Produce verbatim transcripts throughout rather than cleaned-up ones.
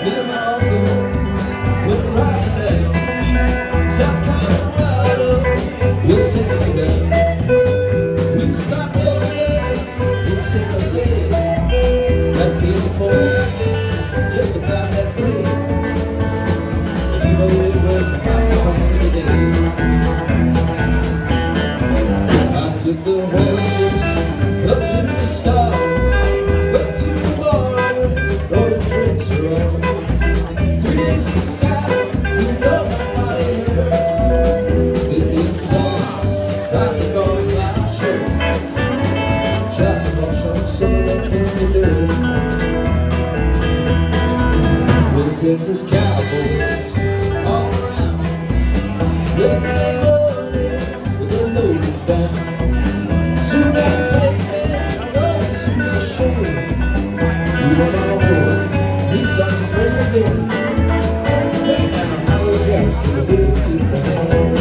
Me and my uncle went riding down South Colorado, West Texas bound. We stopped over there in San Jose, right near the port, just about halfway. You know it was the hottest part of the day. I took the horses up to the start, up to the bar, all the drinks are on. Three days in the saddle, you know my body hurt. It being summer, I took off my shirt, tried to wash off some of that nasty dirt. West Texas cowboys all around, looking at money with their loaded down. Soon after payment, all the suits are showing. You know my boy, he starts a friend again. Hey now, how would you to the winning to the hand?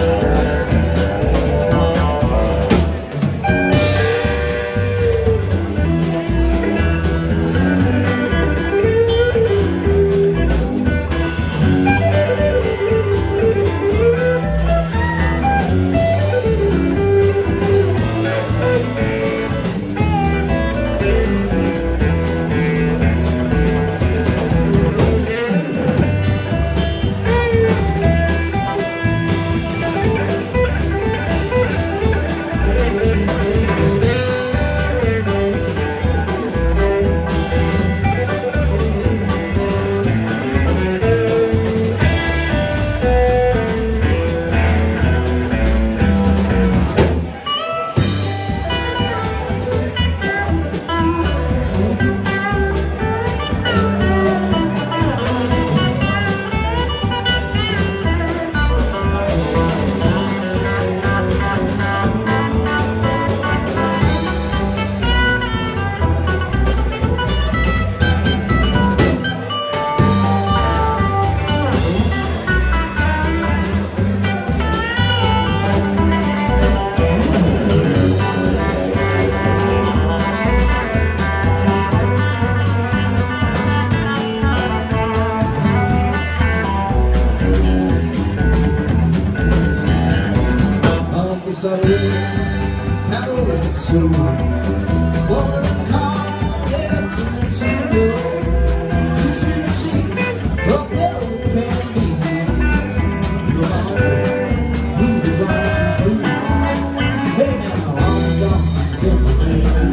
Cowboys get sold. One of them called left and then two more. Who's in the sheet? Oh no, it can't be. No, he's as honest as blue. Hey now, all his honest is a different man.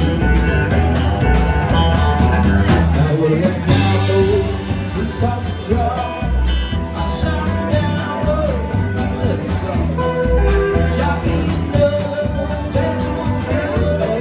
Now one of them cowboys that starts to draw, I shot him down low, he never saw. Shot me another, take him on the road.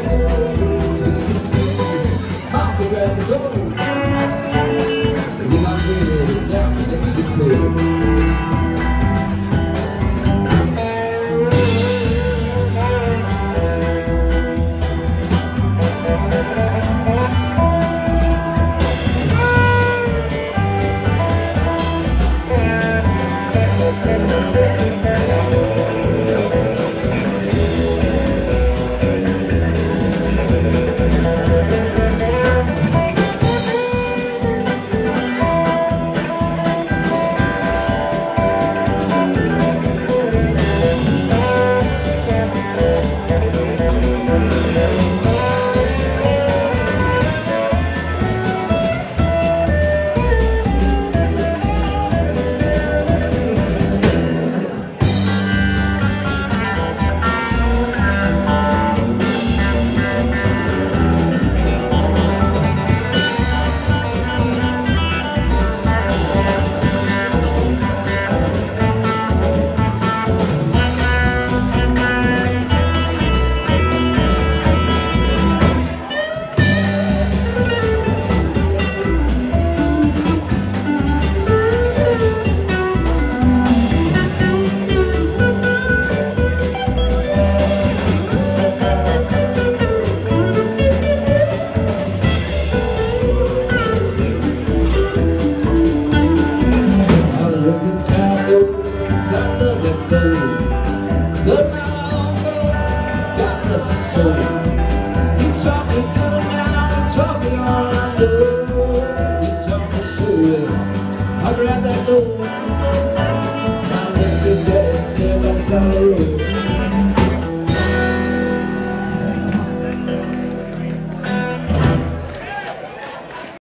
I grabbed that gold